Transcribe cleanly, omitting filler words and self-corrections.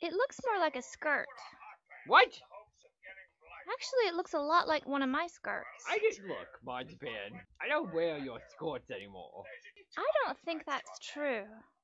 It looks more like a skirt. What? Actually, it looks a lot like one of my skirts. I just look, Marzipan. I don't wear your skirts anymore. I don't think that's true.